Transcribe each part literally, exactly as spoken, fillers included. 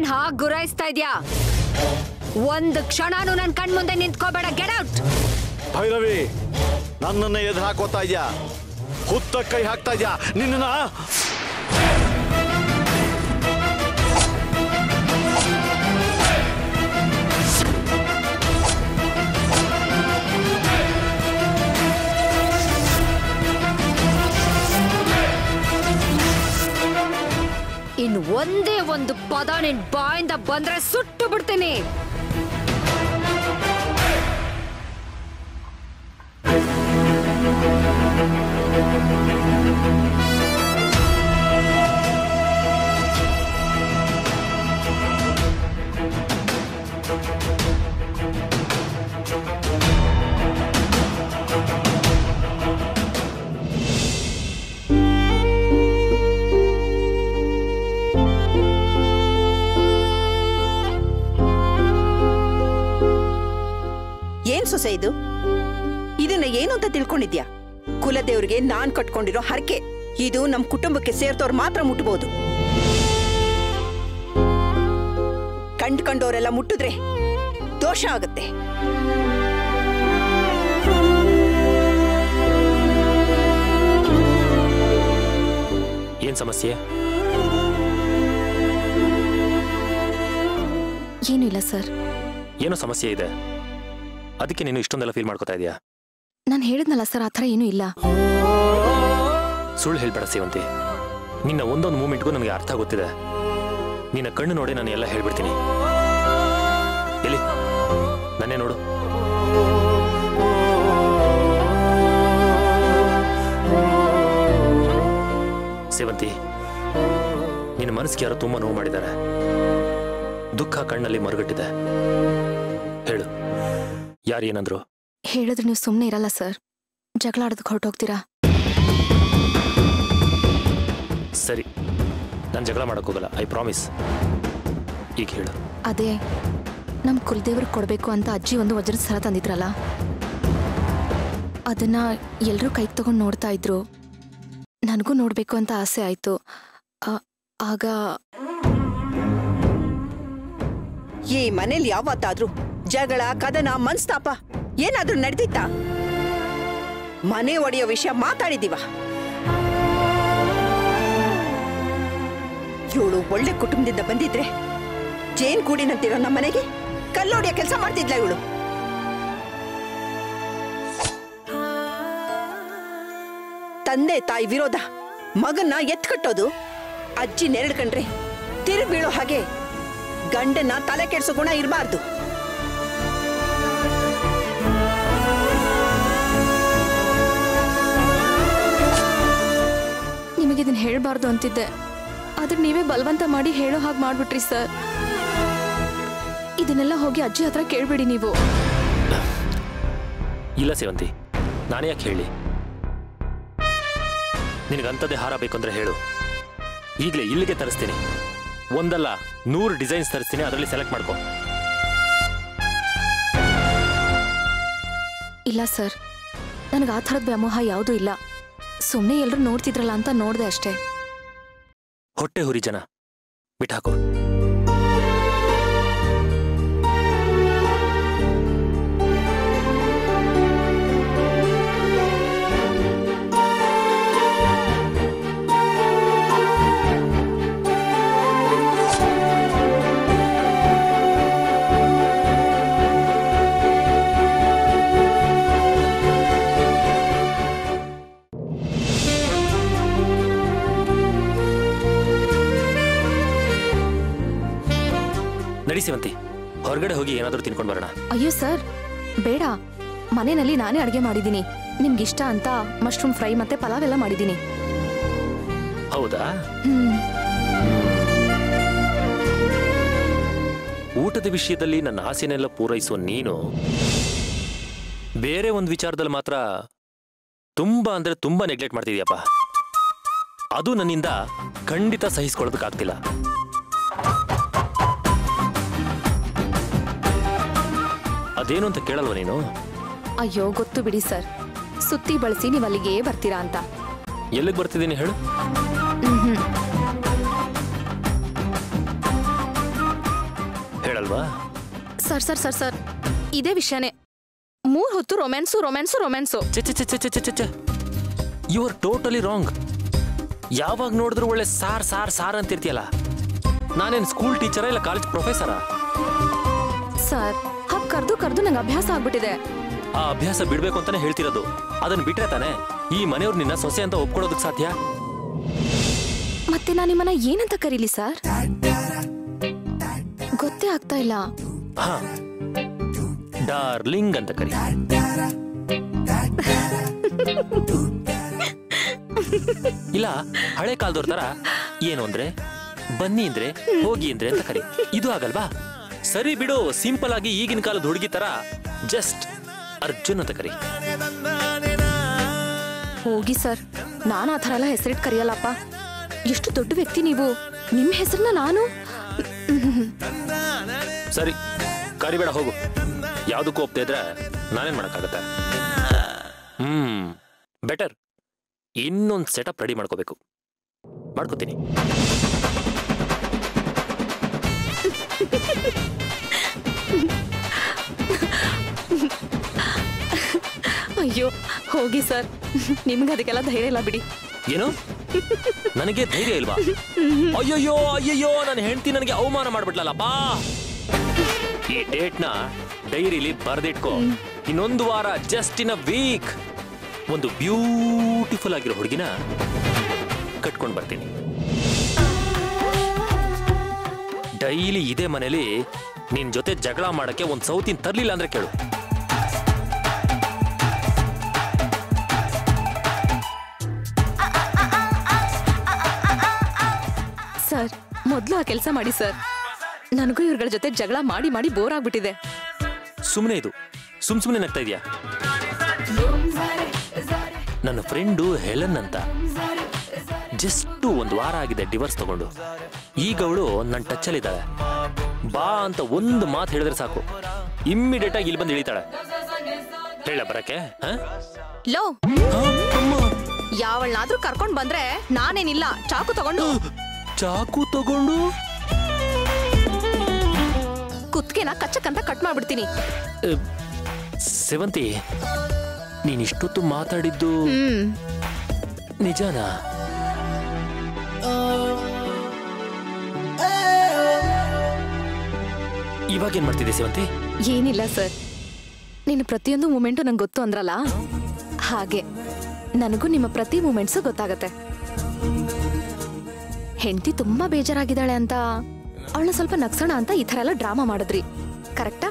ಏನ್ ಹಾಗೆ ಗುರಾಯಿಸ್ತಾ ಇದ್ಯಾ? ಒಂದು ಕ್ಷಣನೂ ನನ್ನ ಕಣ್ ಮುಂದೆ ನಿಂತ್ಕೋಬೇಡ. Get out. ಭೈರವಿ, ನನ್ನನ್ನ ಎದುರು ಹಾಕೋತಾ ಇದ್ಯಾ? ಹುತ್ತ ಕೈ ಹಾಕ್ತಾ ಇದ್ಯಾ? ನಿನ್ನ ಇನ್ನು ಒಂದೇ ಒಂದು ಪದ ನಿನ್ ಬಾಯಿಂದ ಬಂದ್ರೆ ಸುಟ್ಟು ಬಿಡ್ತೀನಿ. ಏನ್ ಸೊಸೆ ಇದು? ಇದನ್ನ ಏನು ಅಂತ ತಿಳ್ಕೊಂಡಿದ್ಯಾ? ಕುಲದೇವ್ರಿಗೆ ನಾನ್ ಕಟ್ಕೊಂಡಿರೋ ಹರಕೆ. ಇದು ನಮ್ ಕುಟುಂಬಕ್ಕೆ ಸೇರ್ತವ್ರು ಮಾತ್ರ ಮುಟ್ಟಬಹುದು. ಕಂಡ್ ಕಂಡವರೆಲ್ಲ ಮುಟ್ಟಿದ್ರೆ ದೋಷ ಆಗತ್ತೆ. ಏನ್ ಸಮಸ್ಯೆ? ಏನೂ ಇಲ್ಲ ಸರ್. ಏನೋ ಸಮಸ್ಯೆ ಇದೆ, ಅದಕ್ಕೆ ನೀನು ಇಷ್ಟೊಂದೆಲ್ಲ ಫೀಲ್ ಮಾಡ್ಕೋತಾ ಇದೀಯಾ? ನಾನು ಹೇಳಿದ್ನಲ್ಲ ಸರ್, ಆ ಥರ ಏನೂ ಇಲ್ಲ. ಸುಳ್ಳು ಹೇಳ್ಬೇಡ ಸೇವಂತಿ. ನಿನ್ನ ಒಂದೊಂದು ಮೂಮೆಂಟ್ಗೂ ನನಗೆ ಅರ್ಥ ಗೊತ್ತಿದೆ. ನಿನ್ನ ಕಣ್ಣು ನೋಡಿ ನಾನು ಎಲ್ಲ ಹೇಳ್ಬಿಡ್ತೀನಿ. ಎಲ್ಲಿ ನನ್ನೇ ನೋಡು. ಸೇವಂತಿ, ನಿನ್ನ ಮನಸ್ಸಿಗೆ ಯಾರೋ ತುಂಬಾ ನೋವು ಮಾಡಿದ್ದಾರೆ. ದುಃಖ ಕಣ್ಣಲ್ಲಿ ಮರುಗಟ್ಟಿದೆ. ಹೇಳು, ಯಾರು ಏನಂದ್ರು? ಹೇಳಿದ್ರೆ ನೀವು ಸುಮ್ಮನೆ ಇರಲ್ಲ ಸರ್. ಜಗಳ ಆಡೋದಕ್ಕೆ ಹೊರಟೋಗ್ತೀರಾ. ಸರಿ, ನಾನು ಜಗಳ ಮಾಡಕ್ ಹೋಗಲ್ಲ, ಐ ಪ್ರಾಮಿಸ್. ಈಗ ಹೇಳು. ಅದೇ ನಮ್ಮ ಕುಲದೇವ್ರಿಗೆ ಕೊಡಬೇಕು ಅಂತ ಅಜ್ಜಿ ಒಂದು ವಜ್ರದ ಸರ ತಂದಿದ್ರಲ್ಲ, ಅದನ್ನ ಎಲ್ಲರೂ ಕೈಗೆ ತಗೊಂಡು ನೋಡ್ತಾ ಇದ್ರು. ನನಗೂ ನೋಡಬೇಕು ಅಂತ ಆಸೆ ಆಯ್ತು. ಆಗ ಈ ಮನೇಲಿ ಯಾವತ್ತಾದ್ರೂ ಜಗಳ, ಕದನ, ಮನ್ಸ್ತಾಪ ಏನಾದ್ರೂ ನಡೆದಿತ್ತ? ಮನೆ ಒಡೆಯೋ ವಿಷಯ ಮಾತಾಡಿದೀವ? ಇವಳು ಒಳ್ಳೆ ಕುಟುಂಬದಿಂದ ಬಂದಿದ್ರೆ ಜೇನ್ ಕೂಡಿನಂತಿರೋ ನಮ್ಮ ಮನೆಗೆ ಕಲ್ಲೋಡಿಯ ಕೆಲಸ ಮಾಡ್ತಿದ್ಲ ಇವಳು. ತಂದೆ ತಾಯಿ ವಿರೋಧ ಮಗನ್ನ ಎತ್ಕಟ್ಟೋದು, ಅಜ್ಜಿ ನೆರಳು ಕಂಡ್ರೆ ತಿರುಗಿ ಬೀಳೋ ಹಾಗೆ ಗಂಡನ್ನ ತಲೆ ಕೆಡ್ಸೋ ಗುಣ ಇರಬಾರ್ದು. ನಿಮಗಿದನ್ನ ಹೇಳ್ಬಾರ್ದು ಅಂತಿದ್ದೆ, ಆದ್ರೆ ನೀವೇ ಬಲವಂತ ಮಾಡಿ ಹೇಳೋ ಹಾಗೆ ಮಾಡ್ಬಿಟ್ರಿ ಸರ್. ಇದನ್ನೆಲ್ಲ ಹೋಗಿ ಅಜ್ಜಿ ಹತ್ರ ಕೇಳ್ಬೇಡಿ ನೀವು. ಇಲ್ಲ ಸೇವಂತಿ, ನಾನೇ ಯಾಕೆ ಹೇಳಿ? ನಿನಗಂಥದ್ದೇ ಹಾರ ಬೇಕು ಅಂದ್ರೆ ಹೇಳು, ಈಗಲೇ ಇಲ್ಲಿಗೆ ತರಿಸ್ತೀನಿ. ಒಂದಲ್ಲ ನೂರು ಡಿಸೈನ್ಸ್ ತರಿಸ್ತೀನಿ, ಅದರಲ್ಲಿ ಸೆಲೆಕ್ಟ್ ಮಾಡ್ಕೊ. ಇಲ್ಲ ಸರ್, ನನಗೆ ಆ ಥರದ ವ್ಯಾಮೋಹ ಯಾವುದೂ ಇಲ್ಲ. ಸುಮ್ಮನೆ ಎಲ್ಲರೂ ನೋಡ್ತಿದ್ರಲ್ಲ ಅಂತ ನೋಡಿದೆ ಅಷ್ಟೇ. ಹೊಟ್ಟೆ ಹುರಿ ಜನ ಬಿಟ್ಟಾಕೋ. ಸೇವಂತಿ, ಹೊರಗಡೆ ಹೋಗಿ ಏನಾದರೂ ತಿನ್ಕೊಂಡು ಬರೋಣ. ಅಯ್ಯೋ ಸರ್, ಬೇಡ. ಮನೆಯಲ್ಲಿ ನಾನೇ ಅಡುಗೆ ಮಾಡಿದ್ದೀನಿ. ನಿಮ್ಗಿಷ್ಟ ಅಂತ ಮಶ್ರೂಮ್ ಫ್ರೈ ಮತ್ತೆ ಪಲಾವ್ ಎಲ್ಲ ಮಾಡಿದ್ದೀನಿ. ಹೌದಾ? ಊಟದ ವಿಷಯದಲ್ಲಿ ನನ್ನ ಆಸೆನೆಲ್ಲ ಪೂರೈಸುವ ನೀನು ಬೇರೆ ಒಂದು ವಿಚಾರದಲ್ಲಿ ಮಾತ್ರ ತುಂಬಾ ಅಂದ್ರೆ ತುಂಬಾ ನೆಗ್ಲೆಕ್ಟ್ ಮಾಡ್ತಿದ್ಯಪ್ಪ. ಅದು ನನ್ನಿಂದ ಖಂಡಿತ ಸಹಿಸ್ಕೊಳ್ಳೋದಕ್ಕಾಗ್ತಿಲ್ಲ. ಅದೇನು ಅಂತ ಕೇಳಲ್ವ ನೀನು? ಅಯ್ಯೋ ಗೊತ್ತು ಬಿಡಿ ಸರ್, ಸುತ್ತಿ ಬಳಸಿ ನೀವು ಅಲ್ಲಿಗೆ ಬರ್ತೀರಾ ಅಂತ. ಎಲ್ಲಿಗೆ ಬರ್ತಿದ್ದೀನಿ ಹೇಳು? ಅಲ್ವಾ? ಸರ್ ಸರ್ ಸರ್ ಸರ್ ಇದೇ ವಿಷಯನೇ. ಮೂರ್ ಹೊತ್ತು romance romance romance. You are totally wrong. ಯಾವಾಗ ನೋಡಿದ್ರು ಒಳ್ಳೆ ಸಾರ್ ಸಾರ್ ಸಾರ್ ಅಂತಿರ್ತೀಯಲ್ಲ. ನಾನೇನ್ ಸ್ಕೂಲ್ ಟೀಚರಾ ಇಲ್ಲ ಕಾಲೇಜ್ ಪ್ರೊಫೆಸರಾ? ಸರ್ ಹಾಗೆ ಕರ್ದು ಕರ್ದು ನಂಗೆ ಅಭ್ಯಾಸ ಆಗ್ಬಿಟ್ಟಿದೆ. ಆ ಅಭ್ಯಾಸ ಬಿಡ್ಬೇಕು ಅಂತಾನೆ ಹೇಳ್ತಿರೋದು. ಅದನ್ನ ಬಿಟ್ರೆ ತಾನೆ ಈ ಮನೆಯವ್ರು ನಿನ್ನ ಸೊಸೆ ಅಂತ ಒಪ್ಕೊಳ್ಳೋದಕ್ಕೆ ಸಾಧ್ಯ. ಮತ್ತೆ ನಾನು ನಿಮ್ಮನ್ನ ಏನಂತ ಕರೀಲಿ ಸರ್? ಗೊತ್ತೇ ಆಗ್ತಾ ಇಲ್ಲ. ಹಾ, ಡಾರ್ಲಿಂಗ್ ಅಂತ ಕರಿ. ಇಲ್ಲ ಹಳೆ ಕಾಲದವ್ರ ತರ ಏನು ಅಂದ್ರೆ ಬನ್ನಿ ಅಂದ್ರೆ ಹೋಗಿ ಅಂದ್ರೆ ಅಂತ ಕರಿ. ಇದು ಆಗಲ್ವಾ? ಸರಿ ಬಿಡು, ಸಿಂಪಲ್ ಆಗಿ ಈಗಿನ ಕಾಲದ ಹುಡುಗಿ ತರ ಜಸ್ಟ್ ಅರ್ಜುನ್ ಅಂತ ಕರಿ. ಹೋಗಿ ಸರ್, ನಾನು ಆ ಥರ ಎಲ್ಲ ಹೆಸರಿಟ್ಟು ಕರೆಯಲ್ಲಪ್ಪ. ಎಷ್ಟು ದೊಡ್ಡ ವ್ಯಕ್ತಿ ನೀವು, ನಿಮ್ಮ ಹೆಸರನ್ನ ನಾನು. ಸರಿ ಕರಿಬೇಡ, ಹೋಗು. ಯಾವ್ದಕ್ಕೂ ಒಪ್ತಾ ಇದ್ರೆ ನಾನೇನ್ ಮಾಡಕ್ಕಾಗತ್ತೆ? Hmm better. ಇನ್ನೊಂದು ಸೆಟಪ್ ರೆಡಿ ಮಾಡ್ಕೋಬೇಕು. ಮಾಡ್ಕೋತೀನಿ. ಅಯ್ಯೋ ಹೋಗಿ ಸರ್, ನಿಮ್ಗೆ ಅದಕ್ಕೆಲ್ಲ ಧೈರ್ಯ ಇಲ್ಲ ಬಿಡಿ. ಏನು ನನಗೆ ಧೈರ್ಯ ಇಲ್ವಾ? ಅಯ್ಯಯ್ಯೋ ಅಯ್ಯಯ್ಯೋ, ನನ್ನ ಹೆಂಡತಿ ನನಗೆ ಅವಮಾನ ಮಾಡ್ಬಿಟ್ಲಲ್ಲ. ಬಾ, ಈ ಡೇಟ್ ನ ಡೈರಿಲಿ ಬರ್ದಿಟ್ಕೋ. ಇನ್ನೊಂದು ವಾರ, ಜಸ್ಟ್ ಇನ್ ಅ ವೀಕ್, ಒಂದು ಬ್ಯೂಟಿಫುಲ್ ಆಗಿರೋ ಹುಡುಗಿನ ಕಟ್ಕೊಂಡು ಬರ್ತೀನಿ. ಡೈಲಿ ಇದೇ ಮನೇಲಿ ನಿನ್ ಜೊತೆ ಜಗಳ ಮಾಡಕ್ಕೆ ಒಂದ್ ಸೌತಿನ್ ತರ್ಲಿಲ್ಲ ಅಂದ್ರೆ ಕೇಳು. ಸರ್ ಮೊದ್ಲು ಆ ಕೆಲಸ ಮಾಡಿ ಸರ್. ನನಗೂ ಇವ್ರಗಳ ಜೊತೆ ಜಗಳ ಮಾಡಿ ಮಾಡಿ ಬೋರ್ ಆಗ್ಬಿಟ್ಟಿದೆ. ಸುಮ್ಮನೆ ಇದು ಸುಮ್ ಸುಮ್ಮನೆ ನಗ್ತಾ ಇದೆಯಾ? ನನ್ನ ಫ್ರೆಂಡು ಹೆಲನ್ ಅಂತ ಜಸ್ಟ್ ಒಂದು ವಾರ ಆಗಿದೆ ಡಿವೋರ್ಸ್ ತಗೊಂಡು. ಈಗ ಅವಳು ನನ್ನ ಟಚ್ ಇದ್ದಾಳೆ. ಬಾ ಅಂತ ಒಂದು ಮಾತು ಹೇಳಿದ್ರೆ ಸಾಕು, ಇಮ್ಮಿಡಿಯೇಟ್ ಆಗಿ ಇಲ್ಲಿ ಬಂದು ಇಳಿತಾಳೆ. ಹೇಳ ಬರಕ್ಕೆ? ಲೋ, ಯಾವಳನ್ನಾದ್ರೂ ಕರ್ಕೊಂಡ್ ಬಂದ್ರೆ ನಾನೇನಿಲ್ಲ, ಚಾಕು ತಗೊಂಡು ಚಾಕು ತಗೊಂಡು ಕುತ್ಕೆನ ಕಚ್ಚಕ್ಕಂತ ಕಟ್ ಮಾಡ್ಬಿಡ್ತೀನಿ. ಸೇವಂತಿ, ನೀನ್ ಇಷ್ಟೊತ್ತು ಮಾತಾಡಿದ್ದು ನಿಜಾನಾ? ಇವಾಗ ಏನ್ ಮಾಡ್ತಿದ್ದೆ ಸೇವಂತಿ? ಏನಿಲ್ಲ ಸರ್, ನಿನ್ನ ಪ್ರತಿಯೊಂದು ಮೂಮೆಂಟು ನಂಗೆ ಗೊತ್ತು ಅಂದ್ರಲ್ಲ, ಹಾಗೆ ನನಗೂ ನಿಮ್ಮ ಪ್ರತಿ ಮೂಮೆಂಟ್ಸು ಗೊತ್ತಾಗತ್ತೆ. ಹೆಂಡತಿ ತುಂಬಾ ಬೇಜಾರಾಗಿದ್ದಾಳೆ ಅಂತ ಅವಳನ್ನ ಸ್ವಲ್ಪ ನಗ್ಸೋಣ ಅಂತ ಈ ಥರ ಎಲ್ಲ ಡ್ರಾಮಾ ಮಾಡಿದ್ರಿ, ಕರೆಕ್ಟಾ?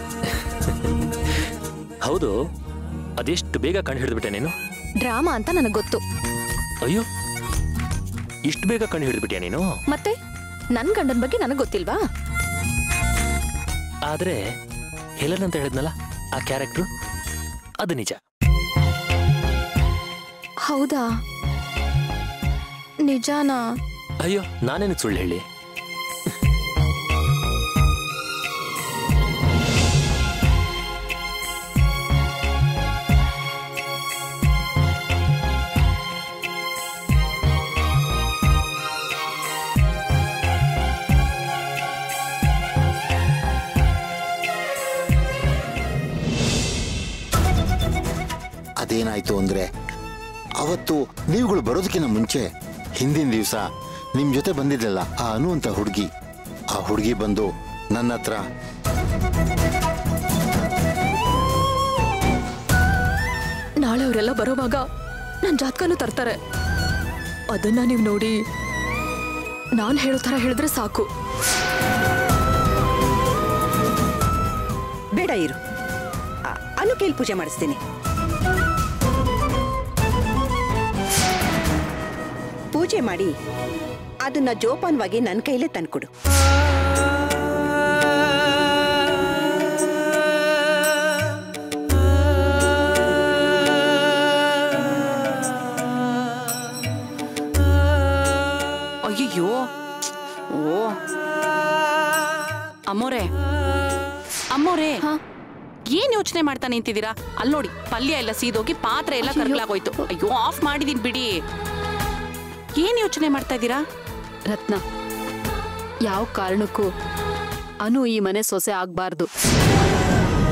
ಹೌದು. ಅದೆಷ್ಟು ಬೇಗ ಕಂಡು ಹಿಡಿದ್ಬಿಟ್ಟೆ ನೀನು? ಡ್ರಾಮಾ ಅಂತ ನನಗೆ ಗೊತ್ತು. ಅಯ್ಯೋ, ಇಷ್ಟು ಬೇಗ ಕಂಡು ಹಿಡಿದ್ಬಿಟ್ಯಾ ನೀನು? ಮತ್ತೆ ನನ್ ಗಂಡನ ಬಗ್ಗೆ ನನಗೆ ಗೊತ್ತಿಲ್ವಾ? ಆದ್ರೆ ಹೆಲನ್ ಅಂತ ಹೇಳಿದ್ನಲ್ಲ, ಆ ಕ್ಯಾರೆಕ್ಟ್ರು ಅದು ನಿಜ. ಹೌದಾ? ನಿಜಾನಾ? ಅಯ್ಯೋ, ನಾನೇನು ಸುಳ್ಳು ಹೇಳಿ? ಅದೇನಾಯ್ತು ಅಂದ್ರೆ, ಅವತ್ತು ನೀವುಗಳು ಬರೋದಕ್ಕಿಂತ ಮುಂಚೆ ಹಿಂದಿನ ದಿವಸ ನಿಮ್ ಜೊತೆ ಬಂದಿದ್ದಲ್ಲ ಆ ಅನು ಅಂತ ಹುಡುಗಿ, ಆ ಹುಡುಗಿ ಬಂದು ನನ್ನ ಹತ್ರ ನಾಳೆ ಅವರೆಲ್ಲ ಬರೋವಾಗ ನನ್ನ ಜಾತಕನೂ ತರ್ತಾರೆ. ಅದನ್ನ ನೀವು ನೋಡಿ ನಾನು ಹೇಳೋ ಥರ ಹೇಳಿದ್ರೆ ಸಾಕು. ಬೇಡ ಇರು, ಅನು ಕೈಲಿ ಪೂಜೆ ಮಾಡಿಸ್ತೀನಿ. ಪೂಜೆ ಮಾಡಿ ಅದನ್ನ ಜೋಪಾನವಾಗಿ ನನ್ನ ಕೈಲೇ ತಂದ್ಕೊಡು. ಅಯ್ಯೋ, ಓ ಅಮ್ಮೋರೆ ಅಮ್ಮೋರೆ, ಏನ್ ಯೋಚನೆ ಮಾಡ್ತಾ ನಿಂತಿದ್ದೀರಾ? ಅಲ್ಲಿ ನೋಡಿ, ಪಲ್ಯ ಎಲ್ಲ ಸೀದೋಗಿ ಪಾತ್ರೆ ಎಲ್ಲ ಕರ್ಲಾಗೋಯ್ತು. ಅಯ್ಯೋ, ಆಫ್ ಮಾಡಿದೀನಿ ಬಿಡಿ. ಏನ್ ಯೋಚನೆ ಮಾಡ್ತಾ ಇದ್ದೀರಾ? ರತ್ನ, ಯಾವ ಕಾರಣಕ್ಕೂ ಅನು ಈ ಮನೆ ಸೊಸೆ ಆಗ್ಬಾರ್ದು.